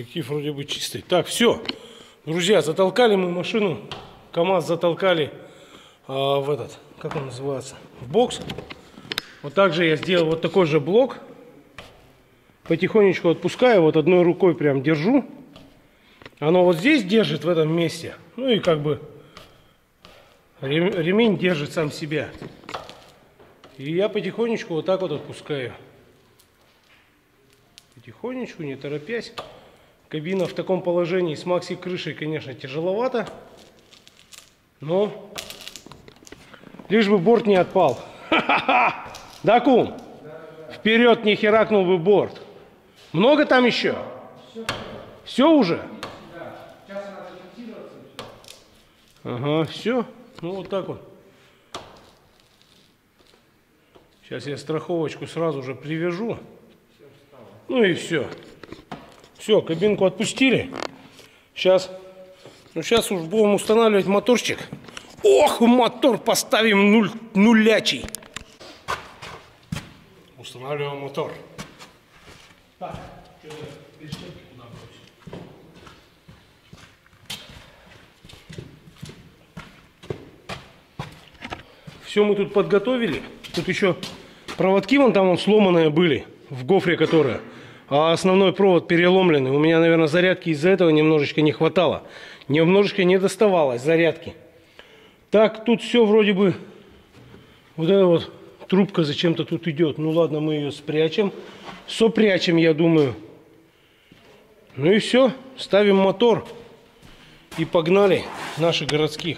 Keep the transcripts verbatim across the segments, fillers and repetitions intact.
Коллектив вроде бы чистый. Так, все. Друзья, затолкали мы машину. КамАЗ затолкали а, в этот, как он называется, в бокс. Вот так же я сделал вот такой же блок. Потихонечку отпускаю, вот одной рукой прям держу. Оно вот здесь держит, в этом месте. Ну и как бы ремень держит сам себя. И я потихонечку вот так вот отпускаю. Потихонечку, не торопясь. Кабина в таком положении с макси-крышей, конечно, тяжеловато. Но лишь бы борт не отпал. Ха-ха-ха! Да, кум? Вперед не херакнул бы борт. Много там еще? Все, все уже? Да. Сейчас надо фиксироваться. Ага, все. Ну вот так вот. Сейчас я страховочку сразу же привяжу. Ну и все. Все, кабинку отпустили. Сейчас, ну сейчас уж будем устанавливать моторчик. Ох, мотор поставим нуль, нулячий. Устанавливаем мотор. Так, все мы тут подготовили. Тут еще проводки вон там вон сломанные были в гофре, которые, а основной провод переломленный. У меня, наверное, зарядки из-за этого немножечко не хватало. Немножечко не доставалось зарядки. Так, тут все вроде бы. Вот эта вот трубка зачем-то тут идет. Ну ладно, мы ее спрячем. Сопрячем, я думаю. Ну и все. Ставим мотор. И погнали наших городских.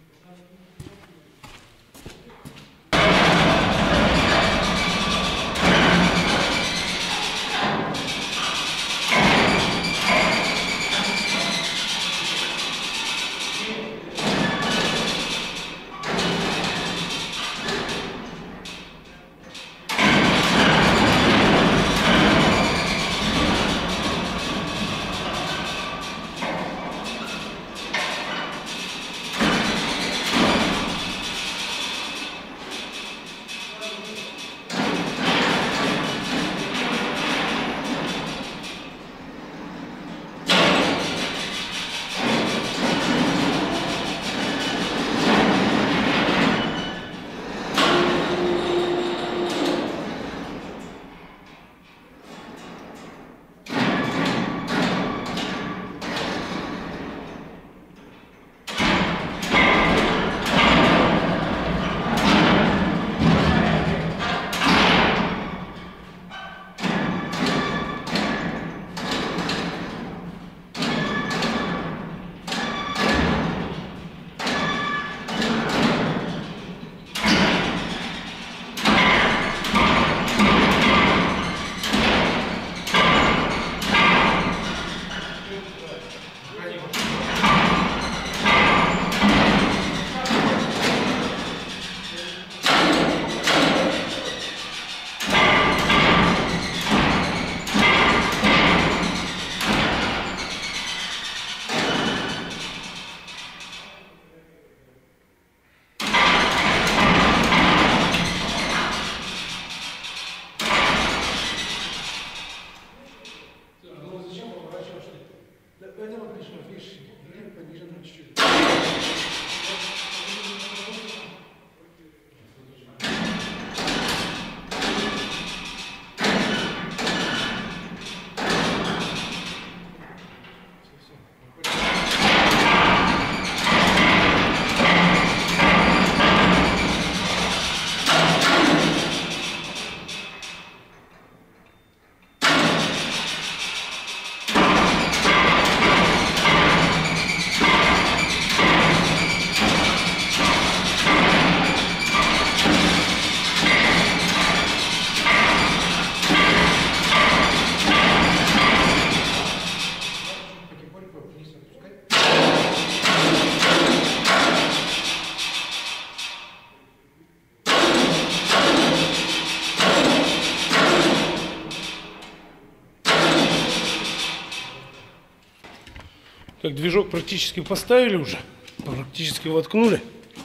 Так, движок практически поставили уже, практически воткнули.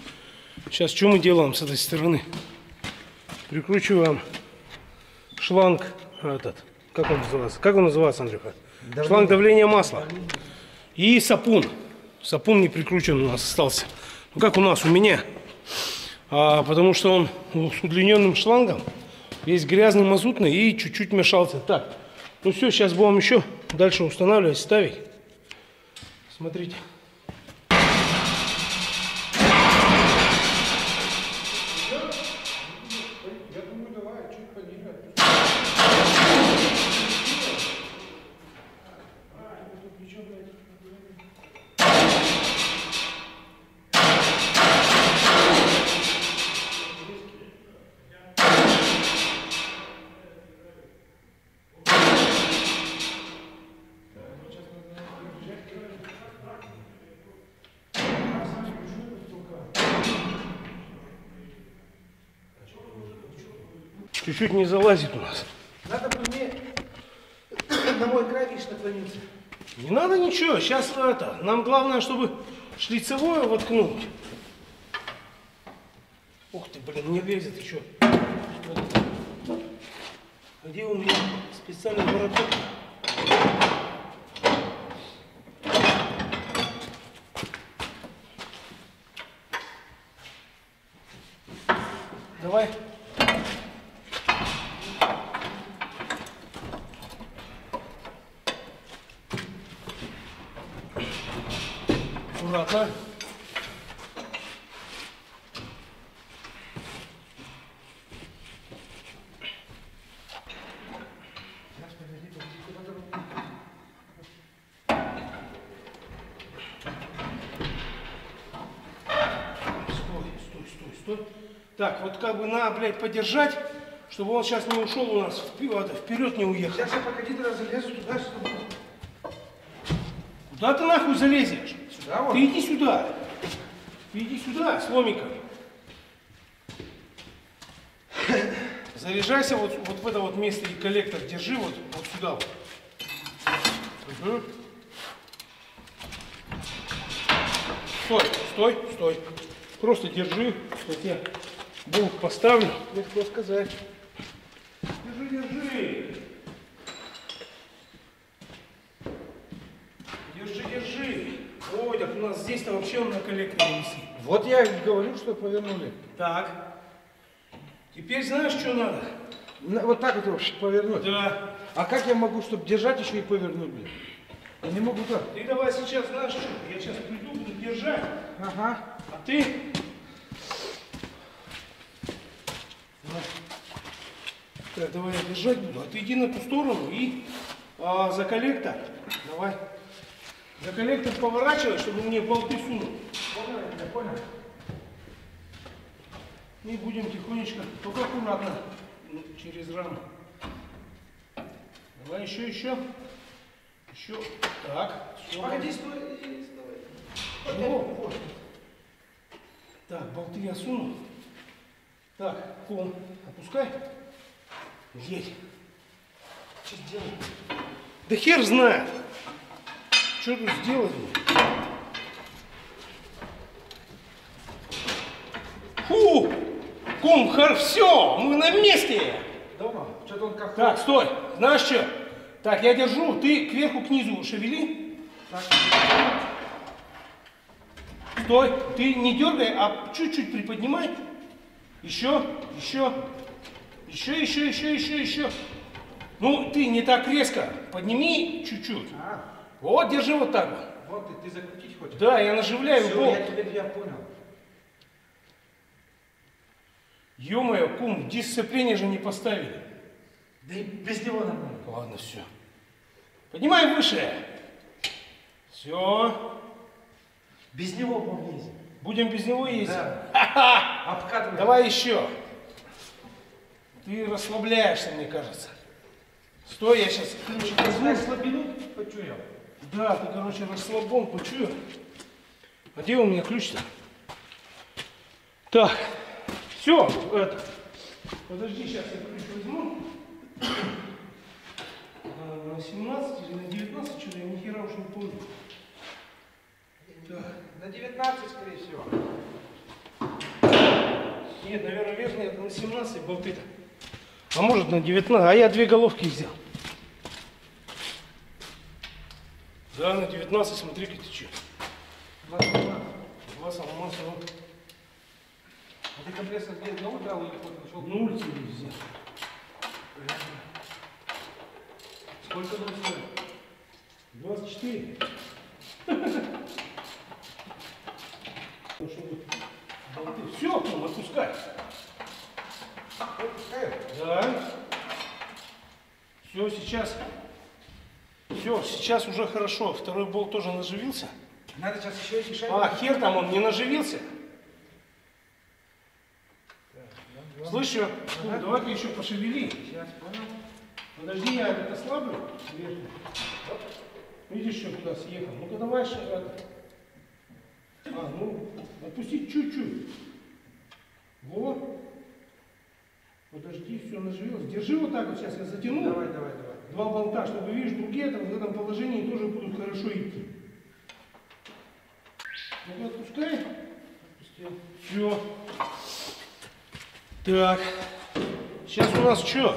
Сейчас что мы делаем с этой стороны? Прикручиваем шланг этот как он называется? Как он называется, Андрюха? Давление. Шланг давления масла. И сапун. Сапун не прикручен у нас остался. Ну как у нас, у меня. А, потому что он с удлиненным шлангом, весь грязный, мазутный и чуть-чуть мешался. Так, ну все, сейчас будем еще дальше устанавливать, ставить. Смотрите. Чуть-чуть не залазит у нас. Надо бы мне на мой край лишь наклониться. Не надо ничего. Сейчас это. Нам главное, чтобы шлицевое воткнуть. Ух ты, блин, не лезет еще. Где у меня специальный вороток? Давай. Аккуратно. Так, вот как бы надо, блядь, подержать, чтобы он сейчас не ушел у нас вперед, вперед не уехал. Сейчас я погоди, тогда залезу туда, сюда. Куда ты нахуй залезешь? Сюда вот. Ты иди сюда. Ты иди сюда, с ломиком. Заряжайся вот, вот в это вот место и коллектор держи вот, вот сюда вот. Угу. Стой, стой, стой. Просто держи, вот я болт поставлю. Легко сказать. Держи, держи. Держи, держи. Ой, так у нас здесь-то вообще он на коллекторе висит. Вот я и говорю, что повернули. Так. Теперь знаешь, что надо? На, вот так вот его повернуть. Да. А как я могу, чтобы держать еще и повернуть, блин? Я не могу так. Ты давай сейчас, знаешь что? Я сейчас приду, буду держать. Ага. А ты... Так, давай я держать буду. А ты иди на ту сторону и а, за коллектор. Давай. За коллектор поворачивай, чтобы мне болты сунул. Понял, я понял. И будем тихонечко, только аккуратно, через раму. Давай еще, еще. Еще. Так. Все. Погоди, стой, стой. Чего? Так, болты я суну. Так, ком, опускай. Едь. Что сделать? Да хер знает. Что тут сделать? Фу! Кум, хар, все, мы на месте. Дома. Что-то он как... Так, стой. Знаешь что? Так, я держу. Ты кверху, к низу шевели. Так. Стой. Ты не дергай, а чуть-чуть приподнимай. Еще, еще, еще, еще, еще, еще, еще. Ну, ты не так резко. Подними чуть-чуть. А, Вот, держи вот так вот. вот ты, ты закрутить хочешь? Да, я наживляю Все, болт. я тебя я понял. Ё-моё, кум, дисциплине же не поставили. Да и без него нормально. Ладно, все. Поднимай выше. Все. Без него будем ездить. Будем без него ездить? Да. Ха-ха! Обкатывай. Давай еще. Ты расслабляешься, мне кажется. Стой, я сейчас ключик возьму. Слабину почуял. Да, ты, короче, расслабон почуял. А где у меня ключ-то? Так, все, это. Подожди, сейчас я ключ возьму. А, на семнадцать или на девятнадцать, что-то я ни хера уж не помню. Так. На девятнадцать, скорее всего. Нет, наверное, верхняя это на семнадцать болты-то. А может на девятнадцать, а я две головки взял. Да, на девятнадцать, смотри-ка ты че. Два салона. Два салона. А ты компрессор где одного дал или хоть нашел? На улице везде. Сколько он стоит? двадцать четыре. Все, отпускай. Отпускаю? Да. Все, сейчас. Все, сейчас уже хорошо. Второй болт тоже наживился. Надо сейчас еще эти шайбы. А, хер там, он не наживился. Слышь, ага. Давай-ка еще пошевели. Сейчас, понял. Подожди, я это ослаблю. Видишь, что куда съехал? Ну-ка давай шагать. А, ну, отпусти чуть-чуть. Вот. Подожди, все наживилось. Держи вот так вот сейчас, я затяну. Давай, давай, давай. Два болта, чтобы, видишь, другие там в этом положении тоже будут хорошо идти. Ну-ка отпускай. Отпустил. Все. Так. Сейчас у нас что?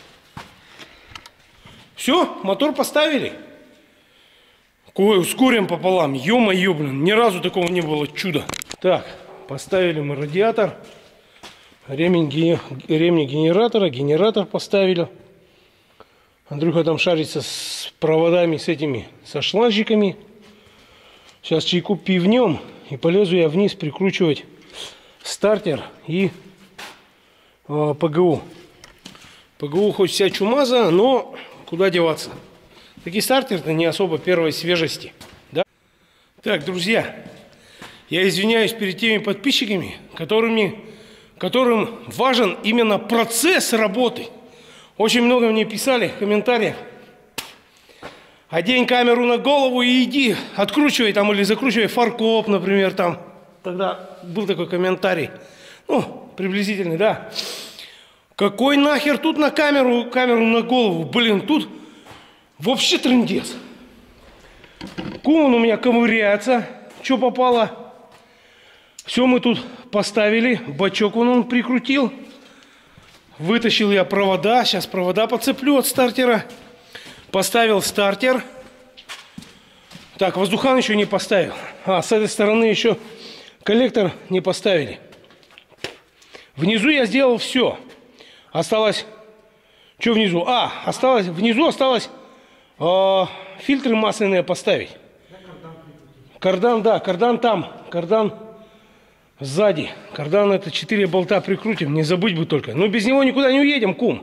Все, мотор поставили. Кое ускорим пополам. Ё-моё, блин, ни разу такого не было, чудо. Так, поставили мы радиатор. Ремень, ге... ремень генератора, генератор поставили. Андрюха там шарится с проводами, с этими, со шланжиками. Сейчас чайку пивнем и полезу я вниз прикручивать стартер и э, ПГУ. ПГУ хоть вся чумаза, но куда деваться. Такие стартер-то не особо первой свежести. Да? Так, друзья, я извиняюсь перед теми подписчиками, которыми, которым важен именно процесс работы. Очень много мне писали в комментариях. Одень камеру на голову и иди, откручивай там или закручивай фаркоп, например, там. Тогда был такой комментарий. Ну, приблизительный, да. Какой нахер тут на камеру, камеру на голову? Блин, тут вообще трындец. Кум он у меня ковыряется. Что попало? Все мы тут поставили. Бачок он, он прикрутил. Вытащил я провода. Сейчас провода подцеплю от стартера. Поставил стартер. Так, воздухан еще не поставил. А, с этой стороны еще коллектор не поставили. Внизу я сделал все. Осталось... Что внизу? А, осталось... Внизу осталось э, фильтры масляные поставить. Кардан, да, кардан там. Кардан сзади. Кардан это четыре болта прикрутим. Не забыть бы только. Но без него никуда не уедем, кум.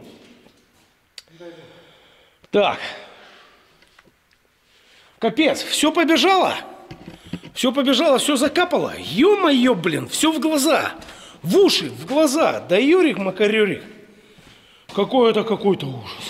Так. Капец, все побежало. Все побежало, все закапало. Ё-моё, блин, все в глаза. В уши, в глаза. Да Юрик Макарюрик. Какой это какой-то ужас.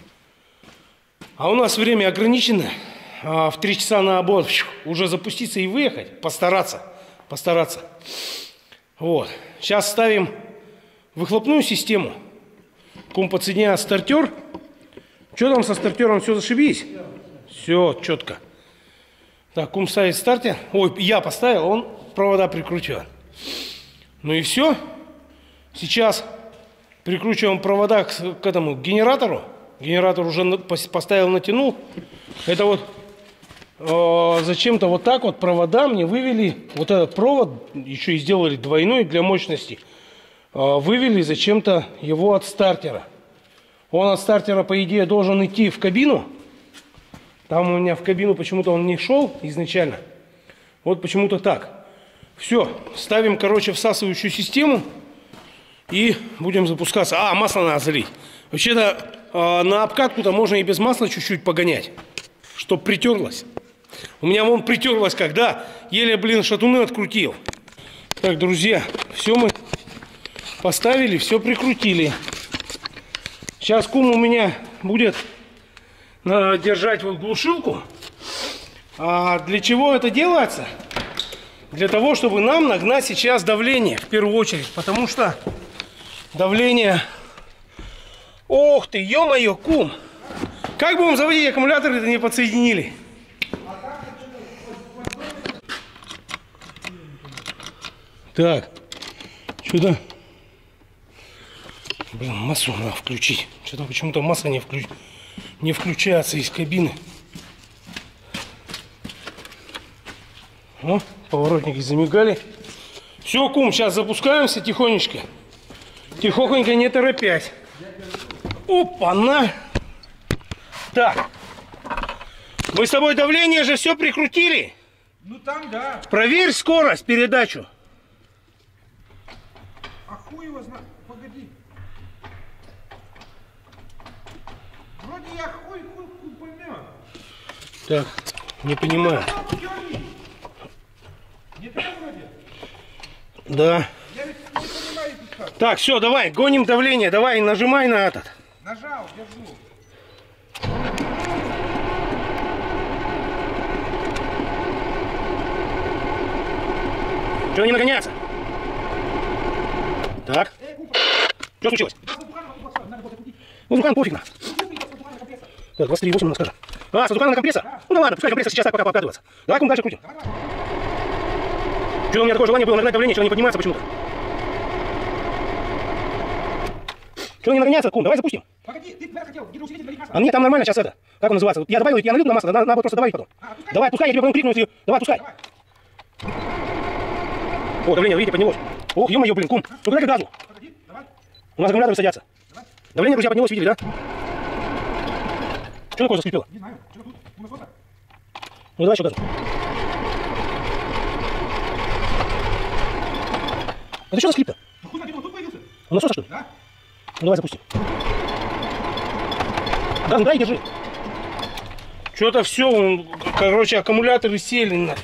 А у нас время ограничено. А в три часа на обод уже запуститься и выехать. Постараться. Постараться. Вот. Сейчас ставим выхлопную систему. Кум подсоединяет стартер. Что там со стартером? Все зашибись? Все четко. Так, кум ставит стартер. Ой, я поставил, он провода прикручивает. Ну и все. Сейчас прикручиваем провода к, к этому к генератору. Генератор уже поставил, натянул. Это вот э, зачем-то вот так вот провода мне вывели. Вот этот провод еще и сделали двойной для мощности. Э, вывели зачем-то его от стартера. Он от стартера, по идее, должен идти в кабину. Там у меня в кабину почему-то он не шел изначально. Вот почему-то так. Все, ставим, короче, всасывающую систему. И будем запускаться. А, масло надо залить. Вообще-то э, на обкатку-то можно и без масла чуть-чуть погонять. Чтоб притерлось. У меня вон притерлось, когда еле, блин, шатуны открутил. Так, друзья, все мы поставили, все прикрутили. Сейчас кум у меня будет э, держать вот глушилку. А для чего это делается? Для того, чтобы нам нагнать сейчас давление, в первую очередь. Потому что давление... Ох ты, ё-моё, кум! Как будем заводить аккумулятор, это не подсоединили? Так, что-то... Блин, массу надо включить. Что-то почему-то масса не, включ... не включается из кабины. О, поворотники замигали. Все, кум, сейчас запускаемся тихонечко. Тихонько, не торопясь. Опа-на! Так. Мы с тобой давление же все прикрутили. Ну там, да. Проверь скорость, передачу. А хуй его знает. Погоди. Вроде я хуй, хуй, хуй поймет. Так, не понимаю. Не так вроде? Да. Я ведь не понимаю тут как. Так, все, давай, гоним давление. Давай, нажимай на этот. Нажал, держу. Чего не нагоняться? Так. Что случилось? Ну, Зукан, пофиг на. Так, двадцать три восемь у нас, скажем. А, с Зукана на компрессор? Ну да ладно, пускай компрессор сейчас так пока покатывается. Давай, кум, дальше крутим. Что у меня такое желание было нагнать давление, что не поднимается почему-то. Что не нагоняется, кум? Давай запустим. Погоди, ты наверх хотел гидроусилитель налить масло. А мне там нормально сейчас это. Как он называется? Я добавил, я налил туда масло, надо, надо просто добавить потом. А, пускай. Давай, пускай, я тебе потом крикну, если... Давай, пускай. Давай. О, давление, видите, поднялось. Ох, ё-моё, блин, кум. Ну куда газу? Погоди, давай. У нас аккумуляторы садятся. Давай. Давление, друзья, поднялось, видели, да? Что такое заскрипело? Не знаю, что тут? У нас вот так. Ну давай еще газу. Это что за скрип-то? Ну хуй знает, он тут появился. У нас что ли? Да? Ну давай запустим. Да, ну дай, держи. Что-то все, он, короче, аккумуляторы сели нафиг.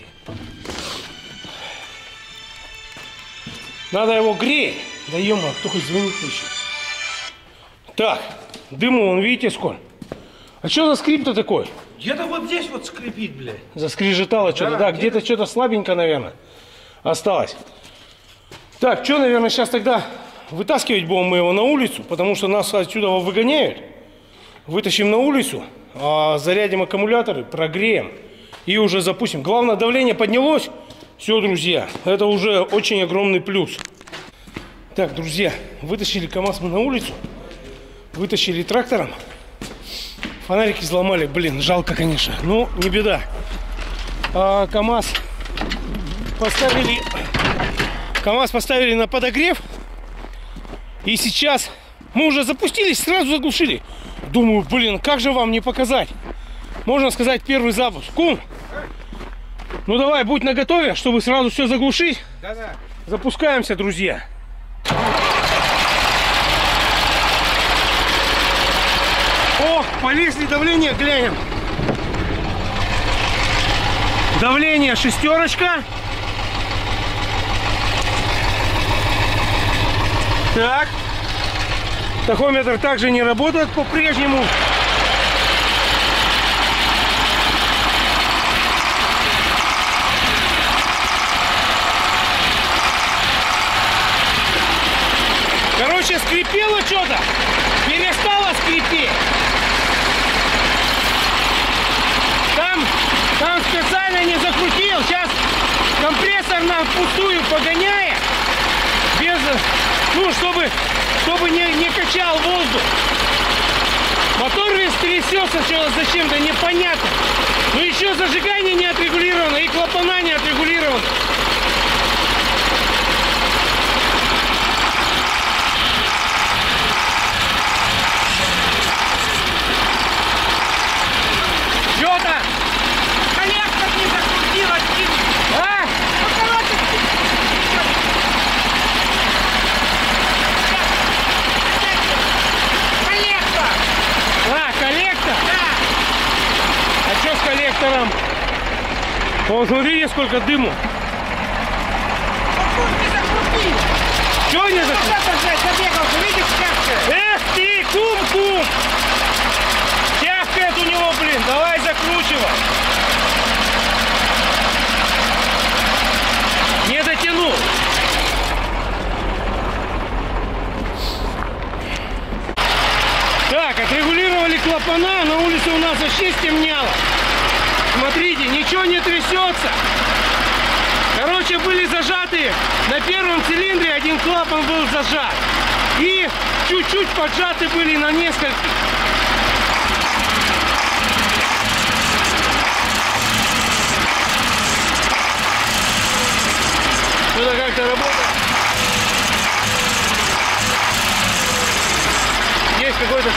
Надо его греть. Да ё-моё, кто хоть звонит еще. Так, дыму, вон, видите, сколько? А что за скрип-то такой? Где-то вот здесь вот скрипит, блядь. Заскрежетало что-то, да, Да, где-то что-то слабенько, наверное, осталось. Так, что, наверное, сейчас тогда вытаскивать будем мы его на улицу, потому что нас отсюда выгоняют. Вытащим на улицу, а зарядим аккумуляторы, прогреем и уже запустим. Главное, давление поднялось. Все, друзья, это уже очень огромный плюс. Так, друзья, вытащили КамАЗ мы на улицу, вытащили трактором. Фонарики взломали, блин, жалко, конечно, но не беда. А, КамАЗ поставили, КамАЗ поставили на подогрев. И сейчас мы уже запустились, сразу заглушили. Думаю, блин, как же вам не показать? Можно сказать, первый запуск. Кум, ну давай, будь наготове, чтобы сразу все заглушить. Да-да. Запускаемся, друзья. О, полезли давление, глянем. Давление шестерочка. Так. Тахометр также не работает по-прежнему. Короче, скрипело что-то. Перестало скрипеть. Там, там специально не закрутил. Сейчас компрессор на пустую погоняет. Без, ну, чтобы, чтобы не, не качал воздух. Мотор весь трясется, что зачем-то непонятно. Но еще зажигание не отрегулировано и клапана не отрегулированы. Что-то? Коллектор не закрутил один. А? Ну, короче, коллектор. А, коллектор? Да. А что с коллектором? Вон, смотрите, сколько дыму. Он тут не закрутил. Чего не закрутил? Вот это, блядь, забегался, видишь, как? Эх ты, кум-кум! Тяжкает у него, блин, давай закручивай. Не дотянул. Так, отрегулировали клапана, на улице у нас вообще стемнело. Смотрите, ничего не трясется. Короче, были зажаты на первом цилиндре, один клапан был зажат. И чуть-чуть поджаты были на несколько.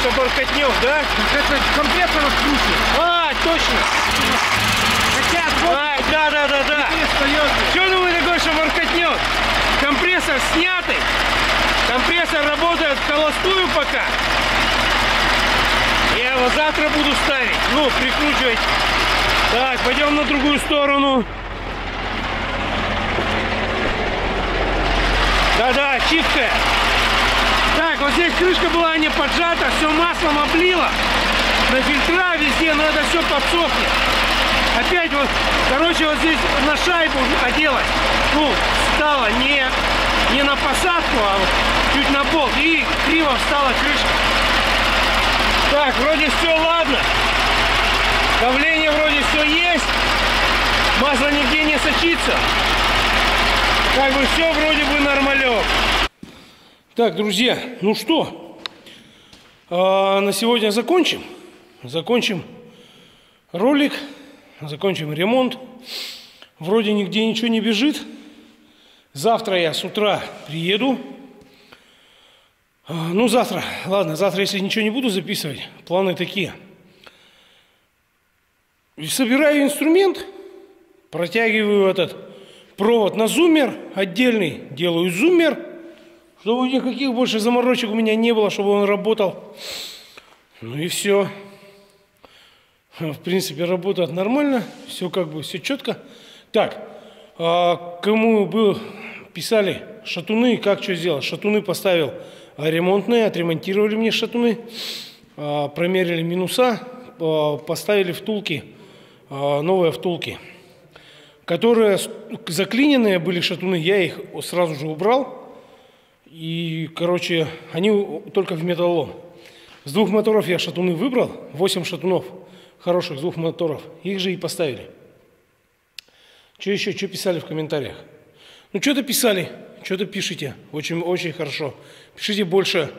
что баркотнёк, да? Это компрессор откручен. А, точно. Хотя вот А, да, да, да, да. Что думаю такое, что баркотнёк? Компрессор снятый. Компрессор работает в холостую пока. Я его завтра буду ставить. Ну, прикручивать. Так, пойдем на другую сторону. Да-да, чистая. Так, вот здесь крышка была не поджата, все маслом облила. На фильтра везде, но это все подсохнет. Опять вот, короче, вот здесь на шайбу оделась. Ну, встала не, не на посадку, а вот чуть на бок. И криво встала крышка. Так, вроде все ладно. Давление вроде все есть. Масло нигде не сочится. Как бы все вроде бы нормалек. Так, друзья, ну что, а, на сегодня закончим. Закончим ролик, закончим ремонт. Вроде нигде ничего не бежит. Завтра я с утра приеду. А, ну, завтра, ладно, завтра, если ничего не буду записывать, планы такие. Собираю инструмент, протягиваю этот провод на зуммер отдельный, делаю зуммер, чтобы никаких больше заморочек у меня не было, чтобы он работал. Ну и все. В принципе, работает нормально, все как бы, все четко. Так, а кому был, писали шатуны, как что сделать? Шатуны поставил ремонтные, отремонтировали мне шатуны, промерили минуса, поставили втулки, новые втулки, которые заклиненные были шатуны, я их сразу же убрал. И, короче, они только в металлолом. С двух моторов я шатуны выбрал, восемь шатунов хороших с двух моторов, их же и поставили. Что еще, что писали в комментариях? Ну, что-то писали, что-то пишите, очень, очень хорошо. Пишите больше.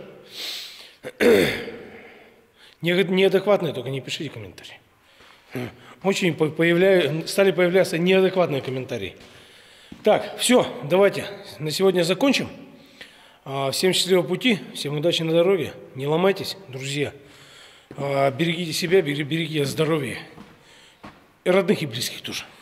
Неадекватные, только не пишите комментарии. Очень появля... стали появляться неадекватные комментарии. Так, все, давайте на сегодня закончим. Всем счастливого пути, всем удачи на дороге. Не ломайтесь, друзья. Берегите себя, берегите здоровье. И родных, и близких тоже.